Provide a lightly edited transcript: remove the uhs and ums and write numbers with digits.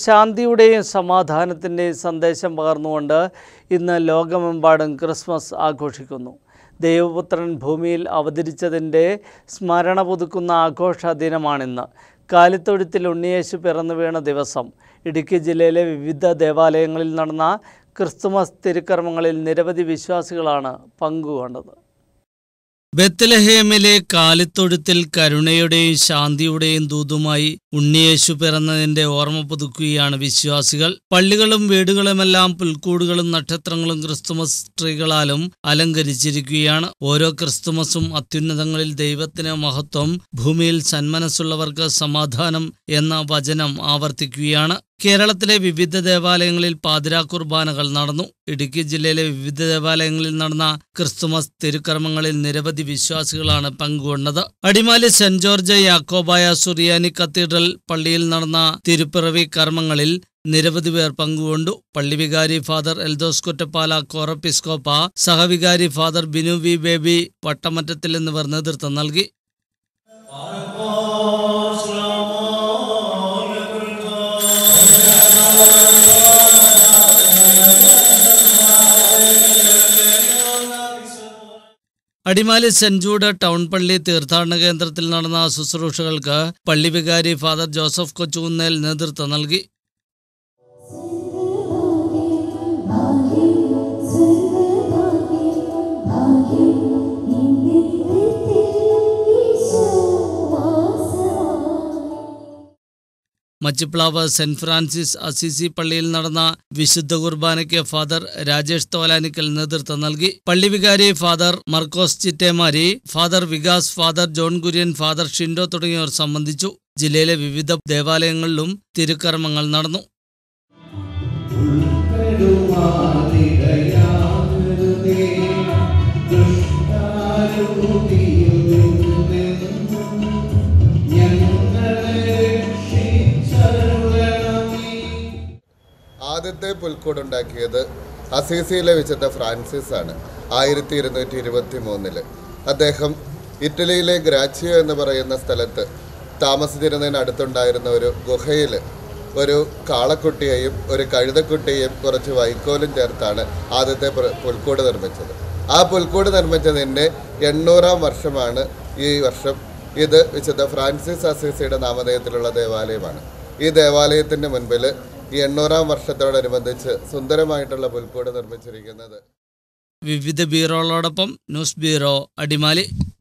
ശാന്തിയുടെയും സമാധാനത്തിൻ്റെയും സന്ദേശം പകർന്നുകൊണ്ട് ഇന്ന് ലോകമെമ്പാടും ക്രിസ്മസ് ആഘോഷിക്കുന്നു. ദൈവപുത്രൻ ഭൂമിയിൽ അവതരിച്ചതിൻ്റെ സ്മരണ പുതുക്കുന്ന ആഘോഷ ദിനമാണിന്ന്. കാലിത്തൊഴുത്തിൽ ഉണ്ണിയേശു പിറന്നു വീണ ദിവസം. ഇടുക്കി ജില്ലയിലെ വിവിധ ദേവാലയങ്ങളിൽ നടന്ന ക്രിസ്തുമസ് തിരുക്കർമ്മങ്ങളിൽ നിരവധി വിശ്വാസികളാണ് പങ്കുകൊണ്ടത്. ബെത്ലഹേമിലെ കാലിത്തൊഴുത്തിൽ കരുണയുടെയും ശാന്തിയുടെയും ദൂതുമായി ഉണ്ണിയേശു പിറന്നതിന്റെ ഓർമ്മ പുതുക്കുകയാണ് വിശ്വാസികൾ. പള്ളികളും വീടുകളുമെല്ലാം പുൽക്കൂടുകളും നക്ഷത്രങ്ങളും ക്രിസ്തുമസ് ട്രീകളാലും അലങ്കരിച്ചിരിക്കുകയാണ്. ഓരോ ക്രിസ്തുമസും അത്യുന്നതങ്ങളിൽ ദൈവത്തിന് മഹത്വം, ഭൂമിയിൽ സന്മനസ്സുള്ളവർക്ക് സമാധാനം എന്ന വചനം ആവർത്തിക്കുകയാണ്. കേരളത്തിലെ വിവിധ ദേവാലയങ്ങളിൽ പാതിരാ കുർബാനകൾ നടന്നു. ഇടുക്കി ജില്ലയിലെ വിവിധ ദേവാലയങ്ങളിൽ നടന്ന ക്രിസ്തുമസ് തിരുക്കർമ്മങ്ങളിൽ നിരവധി വിശ്വാസികളാണ് പങ്കുകൊണ്ടത്. അടിമാലി സെന്റ് ജോർജ് യാക്കോബായ സുറിയാനി കത്തീഡ്രൽ പള്ളിയിൽ നടന്ന തിരുപ്പിറവി കർമ്മങ്ങളിൽ നിരവധി പേർ പങ്കുകൊണ്ടു. പള്ളി വികാരി ഫാദർ എൽദോസ് കുറ്റപ്പാല കോറപ്പിസ്കോപ്പ, സഹവികാരി ഫാദർ ബിനു വി ബേബി വട്ടമറ്റത്തിൽ എന്നിവർ നേതൃത്വം നൽകി. അടിമാലി സെന്റ് ജൂഡ് ടൗൺ പള്ളി തീർത്ഥാടന കേന്ദ്രത്തിൽ നടന്ന ശുശ്രൂഷകൾക്ക് പള്ളി വികാരി ഫാദർ ജോസഫ് കൊച്ചുകുന്നേൽ നേതൃത്വം നൽകി. മച്ചിപ്ലാവ് സെന്റ് ഫ്രാൻസിസ് അസീസി പള്ളിയിൽ നടന്ന വിശുദ്ധ കുർബാനയ്ക്ക് ഫാദർ രാജേഷ് തോലാനിക്കൽ നേതൃത്വം നൽകി. പള്ളി വികാരി father Markose Chittemari, father Vikas, father John Kurian, father Shindo തുടങ്ങിയവർ സംബന്ധിച്ചു. ജില്ലയിലെ വിവിധ ദേവാലയങ്ങളിലും തിരുക്കർമ്മങ്ങൾ നടന്നു. ആദ്യത്തെ പുൽക്കൂടുണ്ടാക്കിയത് അസീസിയിലെ വിശുദ്ധ ഫ്രാൻസിസ് ആണ്. 1223 അദ്ദേഹം ഇറ്റലിയിലെ ഗ്രാച്ചിയോ എന്ന് പറയുന്ന സ്ഥലത്ത് താമസിച്ചിരുന്നതിന് അടുത്തുണ്ടായിരുന്ന ഒരു ഗുഹയിൽ ഒരു കാളക്കുട്ടിയെയും ഒരു കഴുതക്കുട്ടിയെയും കുറച്ച് വൈക്കോലും ചേർത്താണ് ആദ്യത്തെ പുൽക്കൂട് നിർമ്മിച്ചത്. ആ പുൽക്കൂട് നിർമ്മിച്ചതിൻ്റെ 800-ാം വർഷമാണ് ഈ വർഷം. ഇത് വിശുദ്ധ ഫ്രാൻസിസ് അസീസിയുടെ നാമധേയത്തിലുള്ള ദേവാലയമാണ്. ഈ ദേവാലയത്തിൻ്റെ മുൻപിൽ ഈ 800-ാം വർഷത്തോടനുബന്ധിച്ച് സുന്ദരമായിട്ടുള്ള പുൽക്കൂട് നിർമ്മിച്ചിരിക്കുന്നത്. വിവിധ ബ്യൂറോകളോടൊപ്പം ന്യൂസ് ബ്യൂറോ അടിമാലി.